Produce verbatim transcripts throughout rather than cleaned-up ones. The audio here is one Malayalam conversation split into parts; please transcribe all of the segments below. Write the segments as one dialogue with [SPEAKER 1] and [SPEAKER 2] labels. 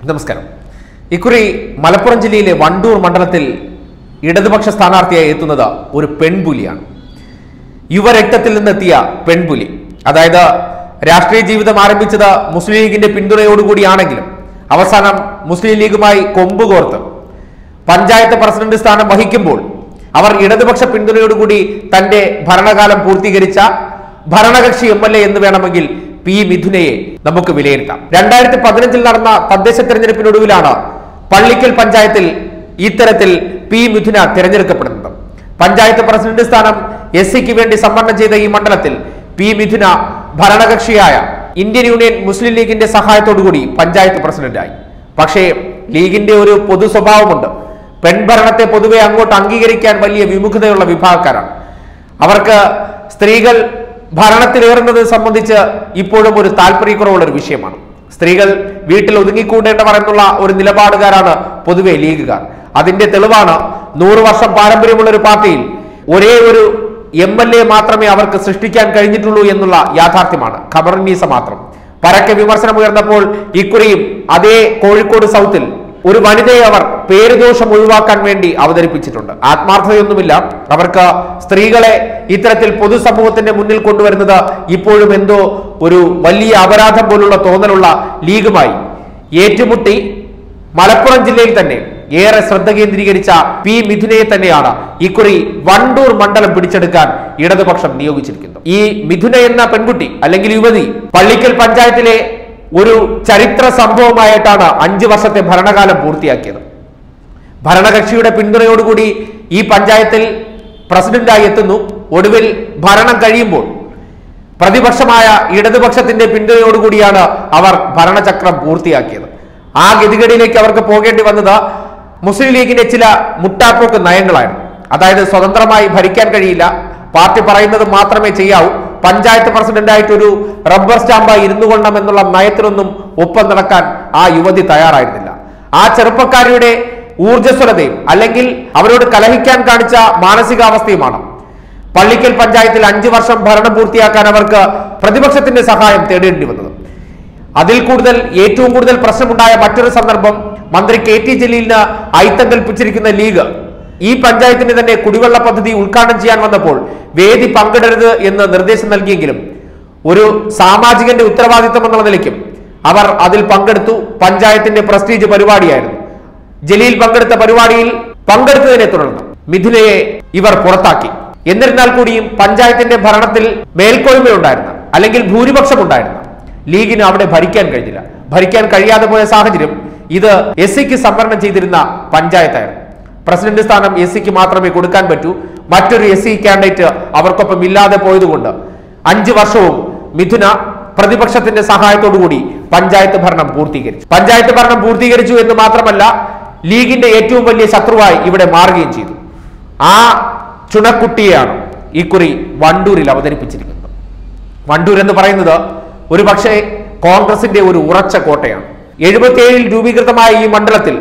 [SPEAKER 1] നമസ്കാരം. ഇക്കുറി മലപ്പുറം ജില്ലയിലെ വണ്ടൂർ മണ്ഡലത്തിൽ ഇടതുപക്ഷ സ്ഥാനാർത്ഥിയായി എത്തുന്നത് ഒരു പെൺപുലിയാണ്. യുവരക്തത്തിൽ നിന്നെത്തിയ പെൺപുലി. അതായത് രാഷ്ട്രീയ ജീവിതം ആരംഭിച്ചത് മുസ്ലിം ലീഗിന്റെ പിന്തുണയോടുകൂടിയാണെങ്കിലും അവസാനം മുസ്ലിം ലീഗുമായി കൊമ്പുകോർത്ത് പഞ്ചായത്ത് പ്രസിഡന്റ് സ്ഥാനം വഹിക്കുമ്പോൾ അവർ ഇടതുപക്ഷ പിന്തുണയോടുകൂടി തന്റെ ഭരണകാലം പൂർത്തീകരിച്ച ഭരണകക്ഷി എം എൽ എ എന്ന് വേണമെങ്കിൽ പി മിഥുനയെ നമുക്ക് വിലയിരുത്താം. രണ്ടായിരത്തി പതിനഞ്ചിൽ നടന്ന തദ്ദേശ തെരഞ്ഞെടുപ്പിനൊടുവിലാണ് പള്ളിക്കൽ പഞ്ചായത്തിൽ ഇത്തരത്തിൽ പി മിഥുന തിരഞ്ഞെടുക്കപ്പെടുന്നത്. പഞ്ചായത്ത് പ്രസിഡന്റ് സ്ഥാനം എസ് സിക്ക് വേണ്ടി സംവരണം ചെയ്ത ഈ മണ്ഡലത്തിൽ പി മിഥുന ഭരണകക്ഷിയായ ഇന്ത്യൻ യൂണിയൻ മുസ്ലിം ലീഗിന്റെ സഹായത്തോടുകൂടി പഞ്ചായത്ത് പ്രസിഡന്റായി. പക്ഷേ ലീഗിന്റെ ഒരു പൊതു സ്വഭാവമുണ്ട്. പെൺഭരണത്തെ പൊതുവെ അങ്ങോട്ട് അംഗീകരിക്കാൻ വലിയ വിമുഖതയുള്ള വിഭാഗക്കാരാണ്. അവർക്ക് സ്ത്രീകൾ ഭരണത്തിലേറുന്നത് സംബന്ധിച്ച് ഇപ്പോഴും ഒരു താല്പര്യക്കുറവുള്ള ഒരു വിഷയമാണ്. സ്ത്രീകൾ വീട്ടിൽ ഒതുങ്ങിക്കൂടേണ്ടവർ എന്നുള്ള ഒരു നിലപാടുകാരാണ് പൊതുവെ ലീഗുകാർ. അതിന്റെ തെളിവാണ് നൂറ് വർഷം പാരമ്പര്യമുള്ള ഒരു പാർട്ടിയിൽ ഒരേ ഒരു എം എൽ എ മാത്രമേ അവർക്ക് സൃഷ്ടിക്കാൻ കഴിഞ്ഞിട്ടുള്ളൂ എന്നുള്ള യാഥാർത്ഥ്യമാണ്. ഖബറുന്നീസ മാത്രം. പരക്കെ വിമർശനം ഉയർന്നപ്പോൾ ഇക്കുറിയും അതേ കോഴിക്കോട് സൗത്തിൽ ഒരു വനിതയെ അവർ പേരുദോഷം ഒഴിവാക്കാൻ വേണ്ടി അവതരിപ്പിച്ചിട്ടുണ്ട്. ആത്മാർത്ഥതയൊന്നുമില്ല. അവർക്ക് സ്ത്രീകളെ ഇത്തരത്തിൽ പൊതുസമൂഹത്തിന്റെ മുന്നിൽ കൊണ്ടുവരുന്നത് ഇപ്പോഴും എന്തോ ഒരു വലിയ അപരാധം പോലുള്ള തോന്നലുള്ള ലീഗുമായി ഏറ്റുമുട്ടി മലപ്പുറം ജില്ലയിൽ തന്നെ ഏറെ ശ്രദ്ധ കേന്ദ്രീകരിച്ച പി മിഥുനയെ തന്നെയാണ് ഇക്കുറി വണ്ടൂർ മണ്ഡലം പിടിച്ചെടുക്കാൻ ഇടതുപക്ഷം നിയോഗിച്ചിരിക്കുന്നത്. ഈ മിഥുന എന്ന പെൺകുട്ടി അല്ലെങ്കിൽ യുവതി പള്ളിക്കൽ പഞ്ചായത്തിലെ ഒരു ചരിത്ര സംഭവമായിട്ടാണ് അഞ്ചു വർഷത്തെ ഭരണകാലം പൂർത്തിയാക്കിയത്. ഭരണകക്ഷിയുടെ പിന്തുണയോടുകൂടി ഈ പഞ്ചായത്തിൽ പ്രസിഡന്റായി എത്തുന്നു. ഒടുവിൽ ഭരണം കഴിയുമ്പോൾ പ്രതിപക്ഷമായ ഇടതുപക്ഷത്തിന്റെ പിന്തുണയോടുകൂടിയാണ് അവർ ഭരണചക്രം പൂർത്തിയാക്കിയത്. ആ ഗതികേടിലേക്ക് അവർക്ക് പോകേണ്ടി വന്നത് മുസ്ലിം ലീഗിന്റെ ചില മുട്ടാപ്പോക്ക് നയങ്ങളായിരുന്നു. അതായത് സ്വതന്ത്രമായി ഭരിക്കാൻ കഴിയില്ല, പാർട്ടി പറയുന്നത് മാത്രമേ ചെയ്യാവൂ, പഞ്ചായത്ത് പ്രസിഡന്റായിട്ട് ഒരു റബ്ബർ സ്റ്റാമ്പായി ഇരുന്നു കൊള്ളണം എന്നുള്ള നയത്തിനൊന്നും ഒപ്പം നടക്കാൻ ആ യുവതി തയ്യാറായിരുന്നില്ല. ആ ചെറുപ്പക്കാരിയുടെ ഊർജ്ജസ്വലതയും അല്ലെങ്കിൽ അവരോട് കലഹിക്കാൻ കാണിച്ച മാനസികാവസ്ഥയുമാണ് പള്ളിക്കൽ പഞ്ചായത്തിൽ അഞ്ചു വർഷം ഭരണം പൂർത്തിയാക്കാൻ അവർക്ക് പ്രതിപക്ഷത്തിന്റെ സഹായം തേടേണ്ടി വന്നത്. അതിൽ കൂടുതൽ ഏറ്റവും കൂടുതൽ പ്രശ്നമുണ്ടായ മറ്റൊരു സന്ദർഭം മന്ത്രി കെ ടി ജലീലിന് അയിത്തം കൽപ്പിച്ചിരിക്കുന്ന ലീഗ് ഈ പഞ്ചായത്തിന് തന്നെ കുടിവെള്ള പദ്ധതി ഉദ്ഘാടനം ചെയ്യാൻ വന്നപ്പോൾ വേദി പങ്കിടരുത് എന്ന് നിർദ്ദേശം നൽകിയെങ്കിലും ഒരു സാമാജികന്റെ ഉത്തരവാദിത്വം എന്നുള്ള നിലയ്ക്കും അവർ അതിൽ പങ്കെടുത്തു. പഞ്ചായത്തിന്റെ പ്രസ്റ്റീജ് പരിപാടിയായിരുന്നു. ജലീൽ പങ്കെടുത്ത പരിപാടിയിൽ പങ്കെടുത്തതിനെ തുടർന്ന് മിഥുനയെ ഇവർ പുറത്താക്കി. എന്നിരുന്നാൽ കൂടിയും പഞ്ചായത്തിന്റെ ഭരണത്തിൽ മേൽക്കോയ്മയുണ്ടായിരുന്ന അല്ലെങ്കിൽ ഭൂരിപക്ഷം ഉണ്ടായിരുന്ന ലീഗിന് അവിടെ ഭരിക്കാൻ കഴിഞ്ഞില്ല. ഭരിക്കാൻ കഴിയാതെ പോയ സാഹചര്യം ഇത് എസ് സിക്ക് സംവരണം ചെയ്തിരുന്ന പഞ്ചായത്തായിരുന്നു. പ്രസിഡന്റ് സ്ഥാനം എസ് സിക്ക് മാത്രമേ കൊടുക്കാൻ പറ്റൂ. മറ്റൊരു എസ് സി കാൻഡിഡേറ്റ് അവർക്കൊപ്പം ഇല്ലാതെ പോയതുകൊണ്ട് അഞ്ചു വർഷവും മിഥുന പ്രതിപക്ഷത്തിന്റെ സഹായത്തോടുകൂടി പഞ്ചായത്ത് ഭരണം പൂർത്തീകരിച്ചു. പഞ്ചായത്ത് ഭരണം പൂർത്തീകരിച്ചു എന്ന് മാത്രമല്ല ലീഗിന്റെ ഏറ്റവും വലിയ ശത്രുവായി ഇവിടെ മാറുകയും ചെയ്തു. ആ ചുണക്കുട്ടിയെയാണ് ഇക്കുറി വണ്ടൂരിൽ അവതരിപ്പിച്ചിരിക്കുന്നത്. വണ്ടൂർ എന്ന് പറയുന്നത് ഒരു പക്ഷേ കോൺഗ്രസിന്റെ ഒരു ഉറച്ച കോട്ടയാണ്. എഴുപത്തിയേഴിൽ രൂപീകൃതമായ ഈ മണ്ഡലത്തിൽ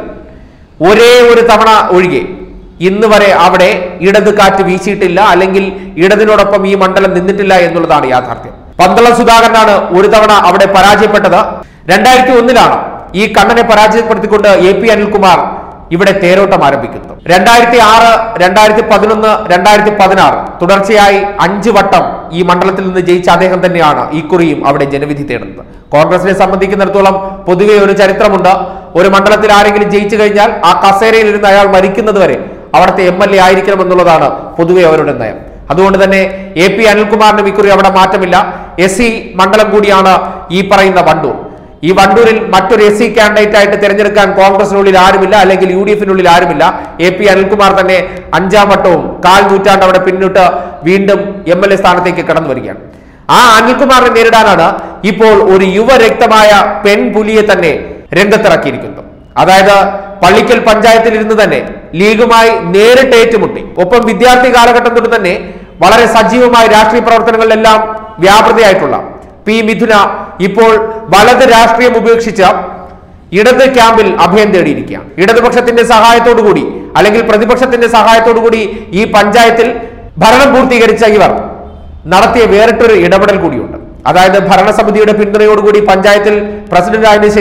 [SPEAKER 1] ഒരേ ഒരു തവണ ഒഴികെ ഇന്ന് വരെ അവിടെ ഇടത് കാറ്റ് വീശിയിട്ടില്ല, അല്ലെങ്കിൽ ഇടതിനോടൊപ്പം ഈ മണ്ഡലം നിന്നിട്ടില്ല എന്നുള്ളതാണ് യാഥാർത്ഥ്യം. പന്തളം സുധാകരനാണ് ഒരു തവണ അവിടെ പരാജയപ്പെട്ടത്. രണ്ടായിരത്തി ഒന്നിലാണ് ഈ കണ്ണനെ പരാജയപ്പെടുത്തിക്കൊണ്ട് എ പി അനിൽകുമാർ ഇവിടെ തേരോട്ടം ആരംഭിക്കുന്നത്. രണ്ടായിരത്തി ആറ് രണ്ടായിരത്തി പതിനൊന്ന് രണ്ടായിരത്തി പതിനാറ് തുടർച്ചയായി അഞ്ചു വട്ടം ഈ മണ്ഡലത്തിൽ നിന്ന് ജയിച്ച അദ്ദേഹം തന്നെയാണ് ഇക്കുറിയും അവിടെ ജനവിധി തേടുന്നത്. കോൺഗ്രസിനെ സംബന്ധിക്കുന്നിടത്തോളം പൊതുവെ ഒരു ചരിത്രമുണ്ട്. ഒരു മണ്ഡലത്തിൽ ആരെങ്കിലും ജയിച്ചു കഴിഞ്ഞാൽ ആ കസേരയിൽ ഇരുന്ന് അയാൾ മരിക്കുന്നത് വരെ അവിടുത്തെ എം എൽ എ ആയിരിക്കണം എന്നുള്ളതാണ് പൊതുവെ അവരുടെ നയം. അതുകൊണ്ട് തന്നെ എ പി അനിൽകുമാറിനും ഇക്കുറി അവിടെ മാറ്റമില്ല. എസ് സി മണ്ഡലം കൂടിയാണ് ഈ പറയുന്ന വണ്ടൂർ. ഈ വണ്ടൂരിൽ മറ്റൊരു എസ് സി കാൻഡിഡേറ്റ് ആയിട്ട് തിരഞ്ഞെടുക്കാൻ കോൺഗ്രസിനുള്ളിൽ ആരുമില്ല, അല്ലെങ്കിൽ യു ഡി എഫിനുള്ളിൽ ആരുമില്ല. എ പി അനിൽകുമാർ തന്നെ അഞ്ചാം വട്ടവും കാൽ നൂറ്റാണ്ട് അവിടെ പിന്നിട്ട് വീണ്ടും എം എൽ എ സ്ഥാനത്തേക്ക് കടന്നു വരികയാണ്. ആ അനിൽകുമാറിനെ നേരിടാനാണ് ഇപ്പോൾ ഒരു യുവരക്തമായ പെൺപുലിയെ തന്നെ രംഗത്തിറക്കിയിരിക്കുന്നത്. അതായത് പള്ളിക്കൽ പഞ്ചായത്തിൽ ഇരുന്ന് തന്നെ ലീഗുമായി നേരിട്ട് ഏറ്റുമുട്ടി, ഒപ്പം വിദ്യാർത്ഥി കാലഘട്ടം തൊട്ട് തന്നെ വളരെ സജീവമായ രാഷ്ട്രീയ പ്രവർത്തനങ്ങളിലെല്ലാം വ്യാപൃതയായിട്ടുള്ള പി മിഥുന ഇപ്പോൾ വലത് രാഷ്ട്രീയം ഉപേക്ഷിച്ച ഇടത് ക്യാമ്പിൽ അഭയം തേടിയിരിക്കുകയാണ്. ഇടതുപക്ഷത്തിന്റെ സഹായത്തോടുകൂടി അല്ലെങ്കിൽ പ്രതിപക്ഷത്തിന്റെ സഹായത്തോടുകൂടി ഈ പഞ്ചായത്തിൽ ഭരണം പൂർത്തീകരിച്ച ഇവർ നടത്തിയ വേറിട്ടൊരു ഇടപെടൽ കൂടിയുണ്ട്. അതായത് ഭരണസമിതിയുടെ പിന്തുണയോടുകൂടി പഞ്ചായത്തിൽ പ്രസിഡന്റ് ആയതിനു ശേഷം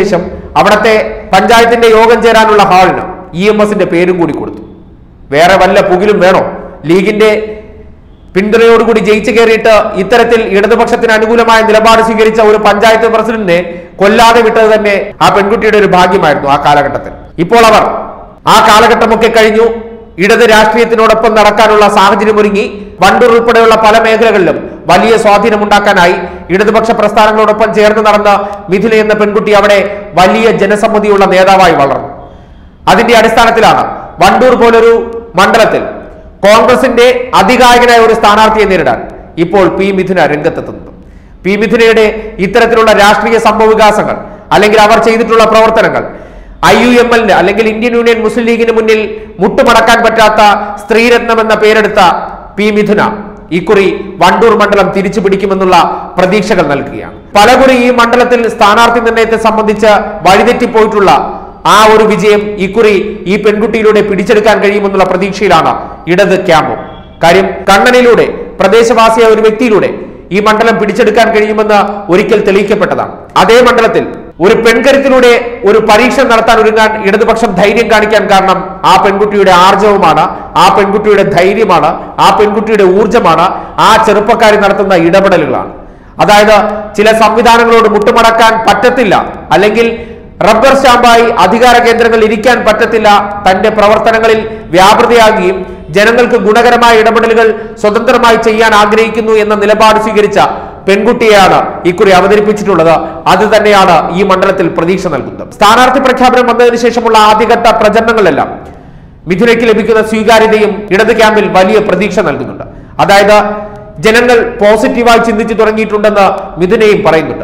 [SPEAKER 1] അവിടുത്തെ പഞ്ചായത്തിന്റെ യോഗം ചേരാനുള്ള ഹാളിന് ഇ എം എസിന്റെ പേരും കൂടി കൊടുത്തു. വേറെ വല്ല പുകിലും വേണോ? ലീഗിന്റെ പിന്തുണയോടുകൂടി ജയിച്ചു കയറിയിട്ട് ഇത്തരത്തിൽ ഇടതുപക്ഷത്തിന് അനുകൂലമായ നിലപാട് സ്വീകരിച്ച ഒരു പഞ്ചായത്ത് പ്രസിഡന്റിനെ കൊല്ലാതെ വിട്ടത് തന്നെ ആ പെൺകുട്ടിയുടെ ഒരു ഭാഗ്യമായിരുന്നു ആ കാലഘട്ടത്തിൽ. ഇപ്പോൾ അവർ ആ കാലഘട്ടമൊക്കെ കഴിഞ്ഞു. ഇടത് രാഷ്ട്രീയത്തിനോടൊപ്പം നടക്കാനുള്ള സാഹചര്യം ഒരുങ്ങി. വണ്ടൂർ ഉൾപ്പെടെയുള്ള പല മേഖലകളിലും വലിയ സ്വാധീനമുണ്ടാക്കാനായി ഇടതുപക്ഷ പ്രസ്ഥാനങ്ങളോടൊപ്പം ചേർന്ന് നടന്ന മിഥുന എന്ന പെൺകുട്ടി അവിടെ വലിയ ജനസമ്മതിയുള്ള നേതാവായി വളർന്നു. അതിന്റെ അടിസ്ഥാനത്തിലാണ് വണ്ടൂർ പോലൊരു മണ്ഡലത്തിൽ കോൺഗ്രസിന്റെ അതികായകനായ ഒരു സ്ഥാനാർത്ഥിയെ നേരിടാൻ ഇപ്പോൾ പി മിഥുന രംഗത്തെത്തുന്നത്. പി മിഥുനയുടെ ഇത്തരത്തിലുള്ള രാഷ്ട്രീയ സംഭവവികാസങ്ങൾ അല്ലെങ്കിൽ അവർ ചെയ്തിട്ടുള്ള പ്രവർത്തനങ്ങൾ ഐ യു എം എല്ലിന് അല്ലെങ്കിൽ ഇന്ത്യൻ യൂണിയൻ മുസ്ലിം ലീഗിന് മുന്നിൽ മുട്ടുമടക്കാൻ പറ്റാത്ത സ്ത്രീരത്നം എന്ന പേരെടുത്ത പി മിഥുന ഇക്കുറി വണ്ടൂർ മണ്ഡലം തിരിച്ചു പിടിക്കുമെന്നുള്ള പ്രതീക്ഷകൾ നൽകുകയാണ്. പലകുറി ഈ മണ്ഡലത്തിൽ സ്ഥാനാർത്ഥി നിർണയത്തെ സംബന്ധിച്ച് വഴിതെറ്റിപ്പോയിട്ടുള്ള ആ ഒരു വിജയം ഇക്കുറി ഈ പെൺകുട്ടിയിലൂടെ പിടിച്ചെടുക്കാൻ കഴിയുമെന്നുള്ള പ്രതീക്ഷയിലാണ് ഇടത് ക്യാമ്പും. കാര്യം കണ്ണനിലൂടെ പ്രദേശവാസിയായ ഒരു വ്യക്തിയിലൂടെ ഈ മണ്ഡലം പിടിച്ചെടുക്കാൻ കഴിയുമെന്ന് ഒരിക്കൽ തെളിയിക്കപ്പെട്ടതാണ്. അതേ മണ്ഡലത്തിൽ ഒരു പെൺകരുത്തിലൂടെ ഒരു പരീക്ഷ നടത്താൻ ഒരുങ്ങാൻ ഇടതുപക്ഷം ധൈര്യം കാണിക്കാൻ കാരണം ആ പെൺകുട്ടിയുടെ ആർജവമാണ്, ആ പെൺകുട്ടിയുടെ ധൈര്യമാണ്, ആ പെൺകുട്ടിയുടെ ഊർജമാണ്, ആ ചെറുപ്പക്കാരി നടത്തുന്ന ഇടപെടലുകളാണ്. അതായത് ചില സംവിധാനങ്ങളോട് മുട്ടുമടക്കാൻ പറ്റത്തില്ല, അല്ലെങ്കിൽ റബ്ബർ സ്റ്റാമ്പായി അധികാര കേന്ദ്രങ്ങളിൽ ഇരിക്കാൻ പറ്റത്തില്ല, തന്റെ പ്രവർത്തനങ്ങളിൽ വ്യാപൃതയാകുകയും ജനങ്ങൾക്ക് ഗുണകരമായ ഇടപെടലുകൾ സ്വതന്ത്രമായി ചെയ്യാൻ ആഗ്രഹിക്കുന്നു എന്ന നിലപാട് സ്വീകരിച്ച പെൺകുട്ടിയെയാണ് ഇക്കുറി അവതരിപ്പിച്ചിട്ടുള്ളത്. അത് തന്നെയാണ് ഈ മണ്ഡലത്തിൽ പ്രതീക്ഷ നൽകുന്നത്. സ്ഥാനാർത്ഥി പ്രഖ്യാപനം വന്നതിന് ശേഷമുള്ള ആദ്യഘട്ട പ്രചരണങ്ങളിലെല്ലാം മിഥുനയ്ക്ക് ലഭിക്കുന്ന സ്വീകാര്യതയും ഇടത് ക്യാമ്പിൽ വലിയ പ്രതീക്ഷ നൽകുന്നുണ്ട്. അതായത് ജനങ്ങൾ പോസിറ്റീവായി ചിന്തിച്ചു തുടങ്ങിയിട്ടുണ്ടെന്ന് മിഥുനയും പറയുന്നുണ്ട്.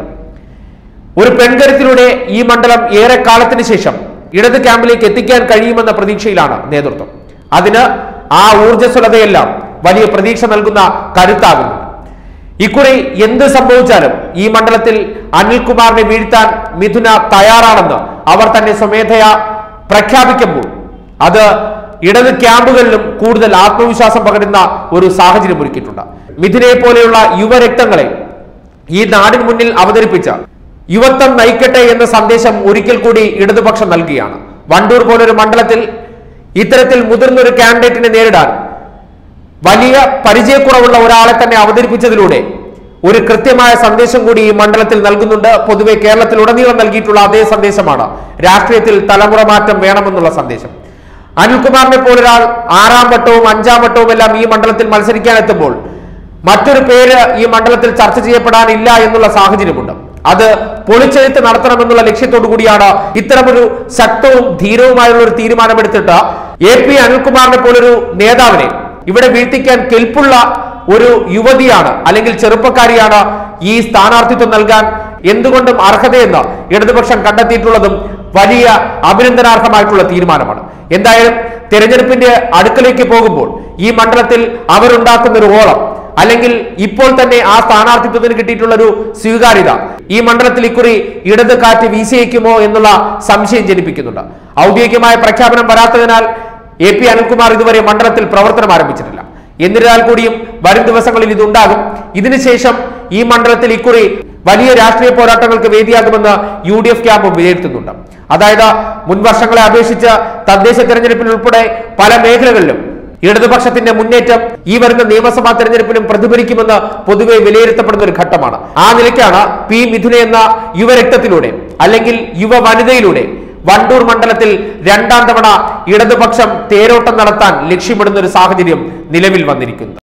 [SPEAKER 1] ഒരു പെൺകരുത്തിലൂടെ ഈ മണ്ഡലം ഏറെ കാലത്തിന് ശേഷം ഇടത് ക്യാമ്പിലേക്ക് എത്തിക്കാൻ കഴിയുമെന്ന പ്രതീക്ഷയിലാണ് നേതൃത്വം. അതിന് ആ ഊർജ്ജസ്വലതയെല്ലാം വലിയ പ്രതീക്ഷ നൽകുന്ന കരുത്താകുന്നുണ്ട്. ഇക്കുറി എന്ത് സംഭവിച്ചാലും ഈ മണ്ഡലത്തിൽ അനിൽകുമാറിനെ വീഴ്ത്താൻ മിഥുന തയ്യാറാണെന്ന് അവർ തന്നെ സ്വമേധയാ പ്രഖ്യാപിക്കുമ്പോൾ അത് ഇടത് ക്യാമ്പുകളിലും കൂടുതൽ ആത്മവിശ്വാസം പകരുന്ന ഒരു സാഹചര്യം ഒരുക്കിയിട്ടുണ്ട്. മിഥുനയെ പോലെയുള്ള യുവരക്തങ്ങളെ ഈ നാടിന് മുന്നിൽ അവതരിപ്പിച്ച യുവത്വം നയിക്കട്ടെ എന്ന സന്ദേശം ഒരിക്കൽ കൂടി ഇടതുപക്ഷം നൽകുകയാണ്. വണ്ടൂർ പോലൊരു മണ്ഡലത്തിൽ ഇത്തരത്തിൽ മുതിർന്നൊരു കാൻഡിഡേറ്റിനെ നേരിടാൻ വലിയ പരിചയക്കുറവുള്ള ഒരാളെ തന്നെ അവതരിപ്പിച്ചതിലൂടെ ഒരു കൃത്യമായ സന്ദേശം കൂടി ഈ മണ്ഡലത്തിൽ നൽകുന്നുണ്ട്. പൊതുവെ കേരളത്തിൽ ഉടനീളം നൽകിയിട്ടുള്ള അതേ സന്ദേശമാണ് രാഷ്ട്രീയത്തിൽ തലമുറ മാറ്റം വേണമെന്നുള്ള സന്ദേശം. അനിൽകുമാറിനെ പോലൊരാൾ ആറാം വട്ടവും അഞ്ചാം വട്ടവും എല്ലാം ഈ മണ്ഡലത്തിൽ മത്സരിക്കാനെത്തുമ്പോൾ മറ്റൊരു പേര് ഈ മണ്ഡലത്തിൽ ചർച്ച ചെയ്യപ്പെടാനില്ല എന്നുള്ള സാഹചര്യമുണ്ട്. അത് പൊളിച്ചെഴുത്ത് നടത്തണമെന്നുള്ള ലക്ഷ്യത്തോടു കൂടിയാണ് ഇത്തരമൊരു ശക്തവും ധീരവുമായുള്ള ഒരു തീരുമാനമെടുത്തിട്ട് എ പി അനിൽകുമാറിനെ പോലൊരു നേതാവിനെ ഇവിടെ വീഴ്ത്തിക്കാൻ കെൽപ്പുള്ള ഒരു യുവതിയാണ് അല്ലെങ്കിൽ ചെറുപ്പക്കാരിയാണ് ഈ സ്ഥാനാർത്ഥിത്വം നൽകാൻ എന്തുകൊണ്ടും അർഹതയെന്ന് ഇടതുപക്ഷം കണ്ടെത്തിയിട്ടുള്ളതും വലിയ അഭിനന്ദനാർഹമായിട്ടുള്ള തീരുമാനമാണ്. എന്തായാലും തെരഞ്ഞെടുപ്പിന്റെ അടുക്കലേക്ക് പോകുമ്പോൾ ഈ മണ്ഡലത്തിൽ അവരുണ്ടാക്കുന്ന ഒരു ഓളം അല്ലെങ്കിൽ ഇപ്പോൾ തന്നെ ആ സ്ഥാനാർത്ഥിത്വത്തിന് കിട്ടിയിട്ടുള്ള ഒരു സ്വീകാര്യത ഈ മണ്ഡലത്തിൽ ഇക്കുറി ഇടത് കാറ്റ് വീശിയേക്കുമോ എന്നുള്ള സംശയം ജനിപ്പിക്കുന്നുണ്ട്. ഔദ്യോഗികമായ പ്രഖ്യാപനം വരാത്തതിനാൽ എ പി അനിൽകുമാർ ഇതുവരെ മണ്ഡലത്തിൽ പ്രവർത്തനം ആരംഭിച്ചിട്ടില്ല. എന്നിരുന്നാൽ കൂടിയും വരും ദിവസങ്ങളിൽ ഇതുണ്ടാകും. ഇതിനുശേഷം ഈ മണ്ഡലത്തിൽ ഇക്കുറി വലിയ രാഷ്ട്രീയ പോരാട്ടങ്ങൾക്ക് വേദിയാകുമെന്ന് യു ഡി എഫ് ക്യാമ്പും വിലയിരുത്തുന്നുണ്ട്. അതായത് മുൻ വർഷങ്ങളെ അപേക്ഷിച്ച് തദ്ദേശ തെരഞ്ഞെടുപ്പിൽ ഉൾപ്പെടെ പല മേഖലകളിലും ഇടതുപക്ഷത്തിന്റെ മുന്നേറ്റം ഈ വരുന്ന നിയമസഭാ തെരഞ്ഞെടുപ്പിലും പ്രതിഫലിക്കുമെന്ന് പൊതുവെ വിലയിരുത്തപ്പെടുന്ന ഒരു ഘട്ടമാണ്. ആ നിലയ്ക്കാണ് പി മിഥുന എന്ന യുവരക്തത്തിലൂടെ അല്ലെങ്കിൽ യുവ വനിതയിലൂടെ വണ്ടൂർ മണ്ഡലത്തിൽ രണ്ടാം തവണ ഇടതുപക്ഷം തേരോട്ടം നടത്താൻ ലക്ഷ്യമിടുന്ന ഒരു സാഹചര്യം നിലവിൽ വന്നിരിക്കുന്നത്.